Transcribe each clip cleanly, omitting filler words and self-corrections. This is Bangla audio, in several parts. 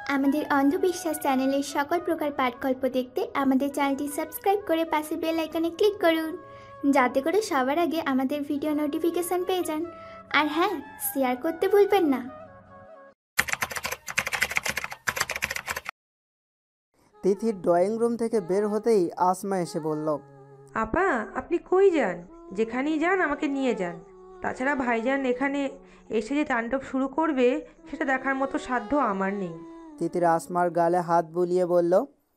আমাদের অন্ধবিশ্বাস চ্যানেলের সকল প্রকার পাঠগল্প দেখতে আমাদের চ্যানেলটি সাবস্ক্রাইব করে পাশে বেল আইকনে ক্লিক করুন, যাতে করে সবার আগে আমাদের ভিডিও নোটিফিকেশান পেয়ে যান। আর হ্যাঁ, শেয়ার করতে ভুলবেন না। তিথির ড্রয়িং রুম থেকে বের হতেই আসমা এসে বলল, আপা আপনি কই যান? যেখানেই যান আমাকে নিয়ে যান। তাছাড়া ভাইজান এখানে এসে যে তাণ্ডব শুরু করবে সেটা দেখার মতো সাধ্য আমার নেই। তিথির আসমার গালে হাত বুলিয়ে বলল,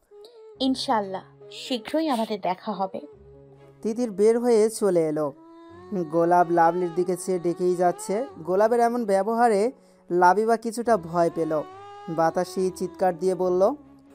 ইনশাল্লাহ শীঘ্রই আমাদের দেখা হবে। তিথির বের হয়ে চলে এলো। গোলাপ লাভলির দিকে চেয়ে ডেকেই যাচ্ছে। গোলাপের এমন ব্যবহারে লাবিবা কিছুটা ভয় পেল। বাতাসি চিৎকার দিয়ে বলল,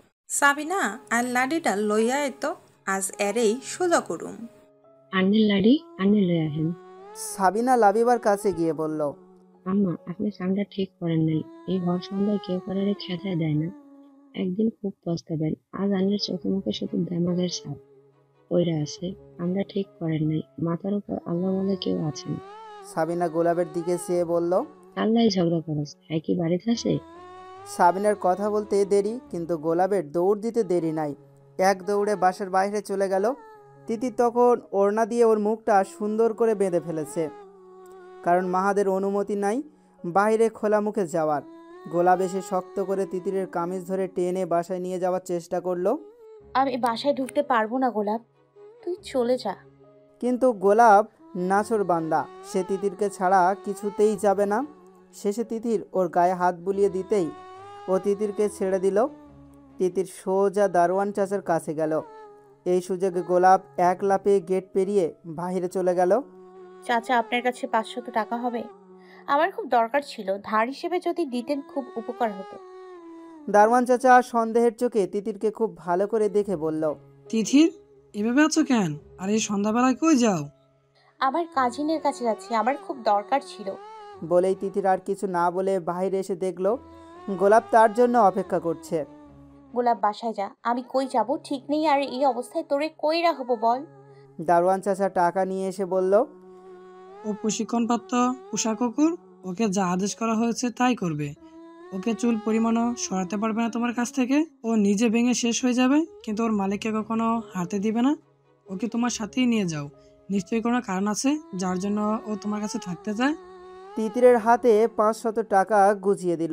সাবিনা আর লাডিটা লইয়া এতো, আজ এরেই সোজা করুম। আন্নের লাডি আন্নে লই আহেন। সাবিনা লাবিবার কাছে গিয়ে বলল, আম্মা আপনি সামটা ঠিক করেন নাই। এই ভর সন্ধ্যায় কেউ কারারে খেতায় দেয় না। একদিন খুব পস্তাবেন। আজ আন্নের চোখে মুখে শুধু দামাগের সাপ ওইরা আছে। আমরা ঠিক করেন নাই। মাথার উপর আল্লাহ বলে কেউ আছেন। সাবিনা গোলাপের দিকে চেয়ে বলল, আল্লাহ ঝগড়া করস, হ্যাঁ কি বাড়িতে আসে? সাবিনার কথা বলতে দেরি, কিন্তু গোলাপের দৌড় দিতে দেরি নাই। এক দৌড়ে বাসার বাইরে চলে গেল। তিথি তখন ওড়না দিয়ে ওর মুখটা সুন্দর করে বেঁধে ফেলেছে, কারণ মাহাদের অনুমতি নাই বাইরে খোলা মুখে যাওয়ার। গোলাপ এসে শক্ত করে তিতিরের কামিজ ধরে টেনে বাসায় নিয়ে যাওয়ার চেষ্টা করলো। আমি বাসায় ঢুকতে পারবো না গোলাপ, তুই চলে যা। কিন্তু গোলাপ নাছোড় বান্দা, সে তিতিরকে ছাড়া কিছুতেই যাবে না। শেষে তিতির ওর গায়ে হাত বুলিয়ে দিতেই ও তিতিরকে ছেড়ে দিল। তিতির সোজা দারোয়ান চাচার কাছে গেল। এই সুযোগে গোলাপ এক লাফে গেট পেরিয়ে বাহিরে চলে গেল। চাচা আপনার কাছে 500 টাকা হবে? আমার খুব দরকার ছিল, ধার হিসেবে যদি দিতেন খুব উপকার হতো। দারোয়ান চাচা সন্দেহের চোখে তিতিরকে খুব ভালো করে দেখে বলল, তিথির এভাবে আছো কেন? আর এই সন্ধ্যাবেলায় কই যাও? আমার কাজিনের কাছে যাচ্ছি, আমার খুব দরকার ছিল। বলেই তিতির আর কিছু না বলে বাইরে এসে দেখলো গোলাপ তার জন্য অপেক্ষা করছে। গোলাপ বাসায় যা, আমি কই যাব ঠিক নেই, আর এই অবস্থায় তোরে কই রাখবো বল? দারোয়ান চাচা টাকা নিয়ে এসে বলল, ও প্রশিক্ষণপ্রাপ্ত পোষা কুকুর, ওকে যা আদেশ করা হয়েছে তাই করবে। ওকে চুল পরিমাণও সরাতে পারবে না তোমার কাছ থেকে। ও নিজে ভেঙে শেষ হয়ে যাবে, কিন্তু ওর মালিককে কখনো হারতে দিবে না। ওকে তোমার সাথেই নিয়ে যাও। নিশ্চয়ই কোনো কারণ আছে যার জন্য ও তোমার কাছে থাকতে চায়। তিতিরের হাতে 500 টাকা গুছিয়ে দিল।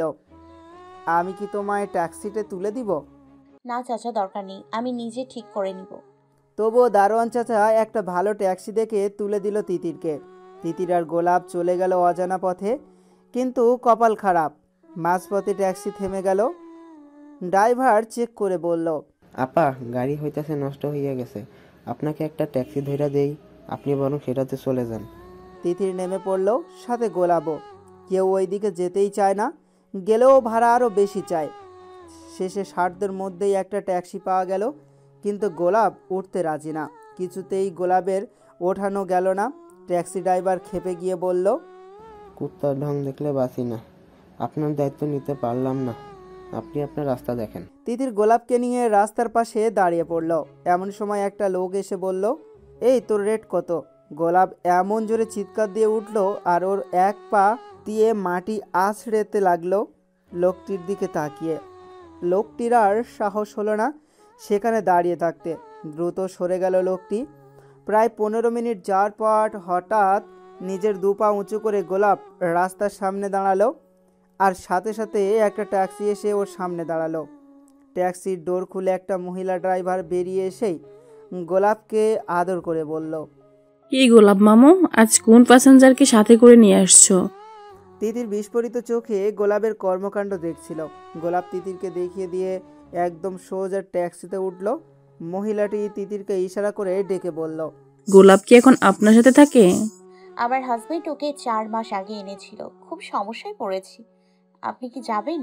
আমি কি তোমায় ট্যাক্সিতে তুলে দিব? না চাচা, দরকার নেই, আমি নিজে ঠিক করে নিব। তবুও দারোয়ান চাচা একটা ভালো ট্যাক্সি দেখে তুলে দিল তিতিরকে। তিতির আর গোলাপ চলে গেল অজানা পথে। কিন্তু কপাল খারাপ, মাঝপথে ট্যাক্সি থেমে গেল। ড্রাইভার চেক করে বলল, আপা গাড়ি হইতেছে নষ্ট হইয়া গেছে, আপনাকে একটা ট্যাক্সি ধইরা দেই, আপনি বরং সেটাতে চলে যান। তিতির নেমে পড়ল, সাথে গোলাপও। কেউ ওই দিকে যেতেই চায় না, গেলেও ভাড়া আরও বেশি চায়। শেষে 60 মধ্যেই একটা ট্যাক্সি পাওয়া গেল, কিন্তু গোলাপ উঠতে রাজি না। কিছুতেই গোলাপের ওঠানো গেল না। ট্যাক্সি ড্রাইভার খেপে গিয়ে বলল, কুত্তার ঢং দেখলে বাঁচি না, আপনার দায়িত্ব নিতে পারলাম না, আপনি আপনার রাস্তা দেখেন। তিতির গোলাপকে নিয়ে রাস্তার পাশে দাঁড়িয়ে পড়ল। এমন সময় একটা লোক এসে বলল, এই তোর রেট কত? গোলাপ এমন জোরে চিৎকার দিয়ে উঠল আর ওর এক পা দিয়ে মাটি আছড়েতে লাগলো লোকটির দিকে তাকিয়ে। লোকটির আর সাহস হলো না সেখানে দাঁড়িয়ে থাকতে। দ্রুত সরে গেল লোকটি। প্রায় 15 মিনিট যাওয়ার পর হঠাৎ নিজের 2 পা উঁচু করে গোলাপ রাস্তার সামনে দাঁড়ালো, আর সাথে সাথে একটা ট্যাক্সি এসে ওর সামনে দাঁড়ালো। ট্যাক্সির ডোর খুলে একটা মহিলা ড্রাইভার বেরিয়ে এসেই গোলাপকে আদর করে বলল, কি গোলাপ মামু, আজ কোন প্যাসেঞ্জারকে সাথে করে নিয়ে আসছো? তিতির বিস্ফোরিত চোখে গোলাপের কর্মকাণ্ড দেখছিল। গোলাপ তিতিরকে দেখিয়ে দিয়ে একদম সোজা ট্যাক্সিতে উঠল। মহিলাটি তিতিরকে ইশারা করে ডেকে বলল, গোলাপ কি এখন আপনার সাথে থাকে? আমার হাজবেন্ড ওকে 4 মাস আগে এনেছিল, খুব সমস্যায় পড়েছি, আপনি কি যাবেন?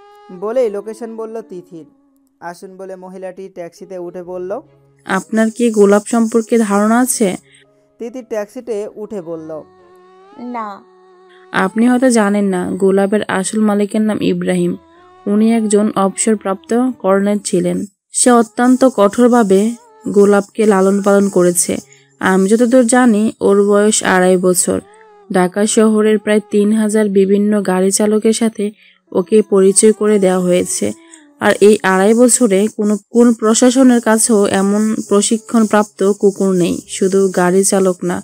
বলেই লোকেশন বলল তিতির। আসুন বলে মহিলাটি ট্যাক্সিতে উঠে বলল, আপনার কি গোলাপ সম্পর্কে ধারণা আছে? তিতির ট্যাক্সিতে উঠে বলল, না। আপনি হয়তো জানেন না, গোলাপের আসল মালিকের নাম ইব্রাহিম। উনি একজন অবসরপ্রাপ্ত কর্নেল ছিলেন। সে অত্যন্ত কঠোরভাবে গোলাপকে লালন পালন করেছে। আমি যতদূর জানি ওর বয়স 2.5 বছর। ঢাকা শহরের প্রায় 3000 বিভিন্ন গাড়ি চালকের সাথে ওকে পরিচয় করে দেওয়া হয়েছে। আর এই 2.5 বছরে কোন প্রশাসনের কাছেও এমন প্রশিক্ষণপ্রাপ্ত কুকুর নেই। শুধু গাড়ি চালক না,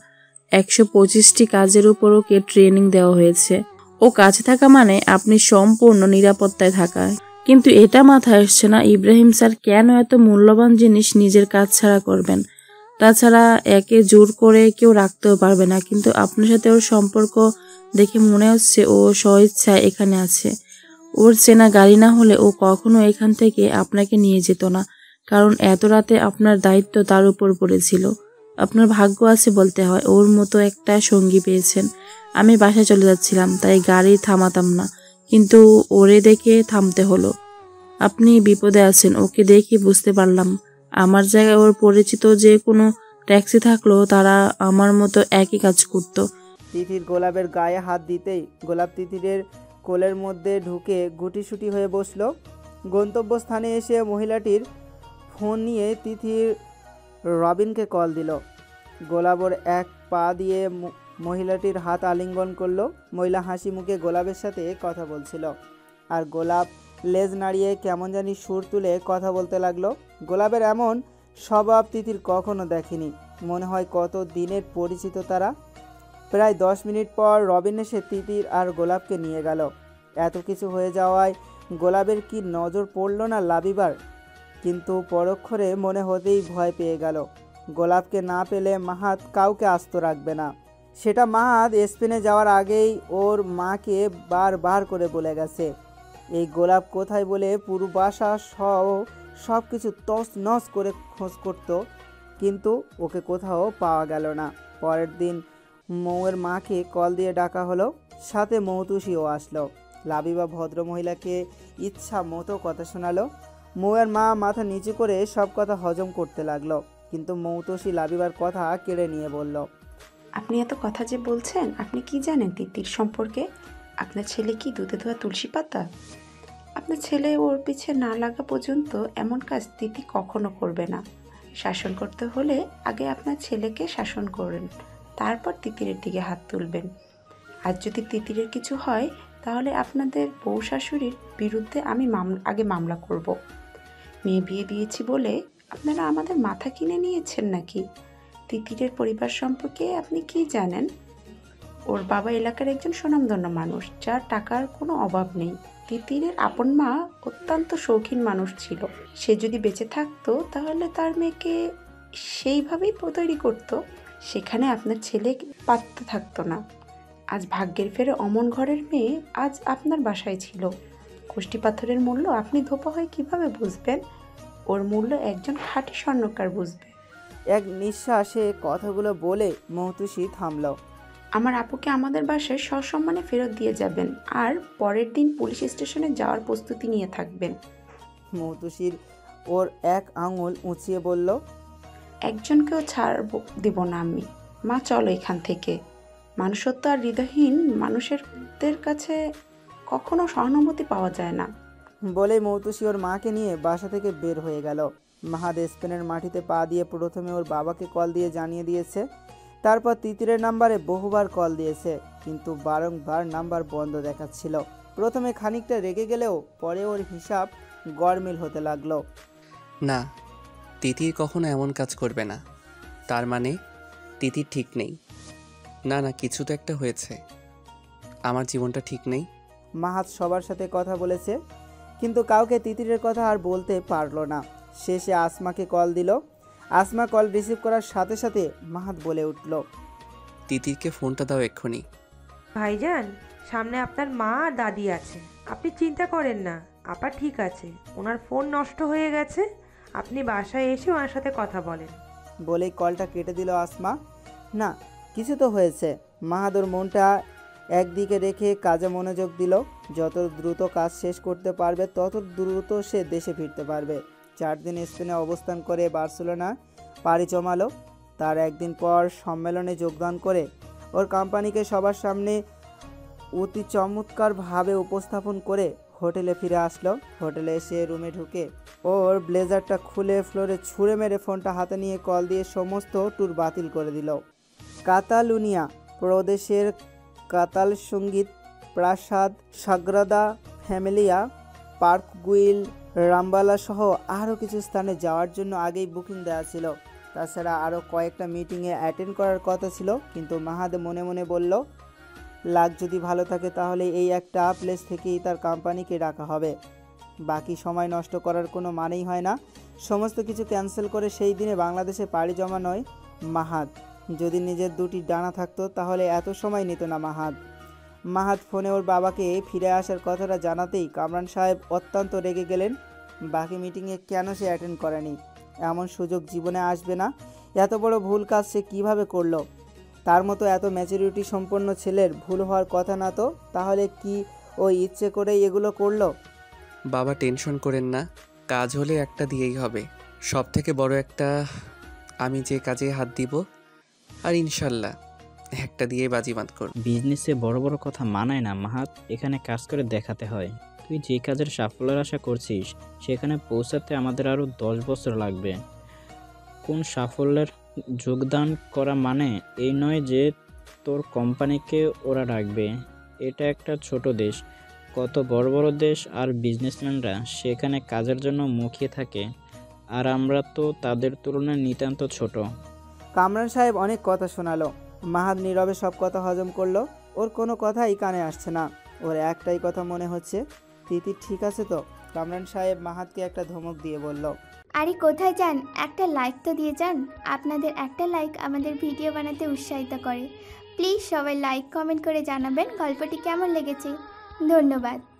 125টি কাজের উপর ওকে ট্রেনিং দেওয়া হয়েছে। ও কাছে থাকা মানে আপনি সম্পূর্ণ নিরাপত্তায় থাকা। কিন্তু এটা মাথায় আসছে না ইব্রাহিম স্যার কেন এত মূল্যবান জিনিস নিজের কাজ ছাড়া করবেন। তাছাড়া একে জোর করে কেউ রাখতেও পারবে না। কিন্তু আপনার সাথে ওর সম্পর্ক দেখে মনে হচ্ছে ও স্বইচ্ছায় এখানে আছে। ওর চেনা গাড়ি না হলে ও কখনো এখান থেকে আপনাকে নিয়ে যেত না, কারণ এত রাতে আপনার দায়িত্ব তার উপর পড়েছিল। আপনার ভাগ্য আছে বলতে হয়, ওর মতো একটা সঙ্গী পেয়েছেন। আমি বাসায় চলে যাচ্ছিলাম, তাই গাড়ি থামাতাম না, কিন্তু ওরে দেখে থামতে হলো। আপনি বিপদে আছেন, ওকে দেখে বুঝতে পারলাম। আমার জায়গায় ওর পরিচিত যে কোনো ট্যাক্সি থাকলো তারা আমার মতো একই কাজ করতো। তিথির গোলাপের গায়ে হাত দিতেই গোলাপ তিথিরের কোলের মধ্যে ঢুকে গুটিসুটি হয়ে বসলো। গন্তব্যস্থানে এসে মহিলাটির ফোন নিয়ে তিথির রবিনকে কল দিল। গোলাপ ওর এক পা দিয়ে মহিলাটির হাত আলিঙ্গন করলো। মহিলা হাসি মুখে গোলাপের সাথে কথা বলছিল, আর গোলাপ লেজ নাড়িয়ে কেমন জানি সুর তুলে কথা বলতে লাগলো। গোলাপের এমন স্বভাব তিথির কখনো দেখেনি, মনে হয় কত দিনের পরিচিত তারা। প্রায় 10 মিনিট পর রবিন এসে তিতির আর গোলাপকে নিয়ে গেল। এত কিছু হয়ে যাওয়ায় গোলাপের কি নজর পড়ল না লাবিবার? কিন্তু পরক্ষণে মনে হতেই ভয় পেয়ে গেল, গোলাপকে না পেলে মাহাত কাউকে আস্ত রাখবে না। সেটা মাহাত স্পেনে যাওয়ার আগেই ওর মাকে বারবার করে বলে গেছে। এই গোলাপ কোথায় বলে পুরো বাসা সব কিছু তস নস করে খোঁজ করত, কিন্তু ওকে কোথাও পাওয়া গেল না। পরের দিন মৌয়ের মাকে কল দিয়ে ডাকা হলো, সাথে মৌতুষিও আসলো। লাবিবা ভদ্র মহিলাকে ইচ্ছা মতো কথা শোনালো। মৌয়ের মা মাথা নিচু করে সব কথা হজম করতে লাগলো, কিন্তু মৌতুষি লাবিবার কথা কেড়ে নিয়ে বলল, আপনি এত কথা যে বলছেন, আপনি কি জানেন তিতির সম্পর্কে? আপনার ছেলে কি দুধে ধোয়া তুলসী পাতা? আপনার ছেলে ওর পিছে না লাগা পর্যন্ত এমন কাজ তিতি কখনো করবে না। শাসন করতে হলে আগে আপনার ছেলেকে শাসন করেন, তারপর তিতিরের দিকে হাত তুলবেন। আর যদি তিতিরের কিছু হয় তাহলে আপনাদের বউ শাশুড়ির বিরুদ্ধে আমি আগে মামলা করব। মেয়ে বিয়ে দিয়েছি বলে আপনারা আমাদের মাথা কিনে নিয়েছেন নাকি? তিতিরের পরিবার সম্পর্কে আপনি কি জানেন? ওর বাবা এলাকার একজন সুনামধন্য মানুষ, যার টাকার কোনো অভাব নেই। তিতিরের আপন মা অত্যন্ত শৌখিন মানুষ ছিল। সে যদি বেঁচে থাকতো তাহলে তার মেয়েকে সেইভাবেই তৈরি করতো, সেখানে আপনার ছেলে পাত্তা থাকতো না। আজ ভাগ্যের ফেরে অমন ঘরের মেয়ে আজ আপনার বাসায় ছিল। কোষ্ঠী পাথরের মূল্য আপনি ধোপা হয়ে কীভাবে বুঝবেন? ওর মূল্য একজন খাঁটি স্বর্ণকার বুঝবে। এক নিঃশ্বাসে কথাগুলো বলে মৌতুষি থামল। আমার আপুকে আমাদের বাসায় সসম্মানে ফেরত দিয়ে যাবেন, আর পরের দিন পুলিশ স্টেশনে যাওয়ার প্রস্তুতি নিয়ে থাকবেন। মৌতুষির ওর এক আঙুল উঁচিয়ে বলল, একজনকেও ছাড় দিব না আমি। মা চলো এখান থেকে। মানুষত্ব আর হৃদয়হীন মানুষের কাছে কখনো সহানুভূতি পাওয়া যায় না। বলে মৌতুষি ওর মাকে নিয়ে বাসা থেকে বের হয়ে গেল। মাহাদ স্পেনের মাটিতে পা দিয়ে প্রথমে ওর বাবাকে কল দিয়ে জানিয়ে দিয়েছে, তারপর তিতিরের নাম্বারে বহুবার কল দিয়েছে, কিন্তু বারংবার নাম্বার বন্ধ দেখাচ্ছিল। প্রথমে খানিকটা রেগে গেলেও পরে ওর হিসাব গড়মিল হতে লাগলো। না, তিতির কখনো এমন কাজ করবে না। তার মানে তিতির ঠিক নেই। না না, কিছু তো একটা হয়েছে। আমার জীবনটা ঠিক নেই। মাহাত সবার সাথে কথা বলেছে, কিন্তু কাউকে তিতিরের কথা আর বলতে পারলো না। শেষে আসমাকে কল দিল। আসমা কল রিসিভ করার সাথে সাথে মাহাত বলে উঠল, তিতিরকে ফোনটা দাও এক্ষুনি। ভাইজান, সামনে আপনার মা আর দাদি আছে, আপনি চিন্তা করেন না, আপা ঠিক আছে। ওনার ফোন নষ্ট হয়ে গেছে, আপনি বাসায় এসে ওনার সাথে কথা বলেন। বলেই কলটা কেটে দিল আসমা। না, কিছু তো হয়েছে। মাহাদুর মনটা একদিকে রেখে কাজে মনোযোগ দিল। যত দ্রুত কাজ শেষ করতে পারবে তত দ্রুত সে দেশে ফিরতে পারবে। 4 দিন স্পেনে অবস্থান করে বার্সেলোনা পাড়ি জমালো। তার একদিন পর সম্মেলনে যোগদান করে ওর কোম্পানিকে সবার সামনে অতি চমৎকারভাবে উপস্থাপন করে হোটেলে ফিরে আসলো। হোটেলে এসে রুমে ঢুকে ওর ব্লেজারটা খুলে ফ্লোরে ছুঁড়ে মেরে ফোনটা হাতে নিয়ে কল দিয়ে সমস্ত ট্যুর বাতিল করে দিল। কাতালুনিয়া প্রদেশের কাতাল সঙ্গীত প্রাসাদ সাগ্রাদা ফ্যামিলিয়া পার্কগুইল, রামবালা সহ আরও কিছু স্থানে যাওয়ার জন্য আগেই বুকিং দেওয়া ছিল। তাছাড়া আরও কয়েকটা মিটিংয়ে অ্যাটেন্ড করার কথা ছিল, কিন্তু মাহাদ মনে মনে বলল, লাক যদি ভালো থাকে তাহলে এই একটা প্লেস থেকেই তার কোম্পানিকে ডাকা হবে। বাকি সময় নষ্ট করার কোনো মানেই হয় না। সমস্ত কিছু ক্যান্সেল করে সেই দিনে বাংলাদেশে পাড়ি জমানোয় মাহাদ। যদি নিজের দুটি ডানা থাকতো তাহলে এত সময় নিত না মাহাদ ফোনে ওর বাবাকে ফিরে আসার কথাটা জানাতেই কামরান সাহেব অত্যন্ত রেগে গেলেন। বাকি মিটিংয়ে কেন সে অ্যাটেন্ড করেনি? এমন সুযোগ জীবনে আসবে না। এত বড় ভুল কাজ সে কীভাবে করলো? তার মতো এত ম্যাচুরিটি সম্পন্ন ছেলের ভুল হওয়ার কথা না তো। তাহলে কি ও ইচ্ছে করেই এগুলো করলো? বাবা টেনশন করেন না, কাজ হলে একটা দিয়েই হবে। সব থেকে বড় একটা আমি যে কাজে হাত দিব, আর ইনশাল্লাহ একটা দিয়ে বাজিমাত করব। বিজনেসে বড় বড় কথা মানায় না মাহাত, এখানে কাজ করে দেখাতে হয়। তুই যে কাজের সাফল্যের আশা করছিস সেখানে পৌঁছাতে আমাদের আরও 10 বছর লাগবে। কোন সাফল্যের যোগদান করা মানে এই নয় যে তোর কোম্পানিকে ওরা রাখবে। এটা একটা ছোট দেশ, কত বড় বড় দেশ আর বিজনেসম্যানরা সেখানে কাজের জন্য মুখিয়ে থাকে, আর আমরা তো তাদের তুলনায় নিতান্ত ছোট। কামরান সাহেব অনেক কথা শোনালো। মাহাদ নীরবে সব কথা হজম করলো। ওর কোনো কথাই কানে আসছে না। ওর একটাই কথা মনে হচ্ছে, তিথি ঠিক আছে তো? কামরান সাহেব মাহাদকে একটা ধমক দিয়ে বলল, আরে কোথায় যান? একটা লাইক তো দিয়ে যান। আপনাদের একটা লাইক আমাদের ভিডিও বানাতে উৎসাহিত করে। প্লিজ সবাই লাইক কমেন্ট করে জানাবেন গল্পটি কেমন লেগেছে। ধন্যবাদ।